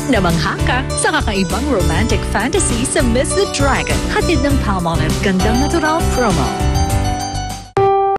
Namangha ka sa kakaibang romantic fantasy sa Miss the Dragon. Hatid ng Palmolive Gandang Natural Promo.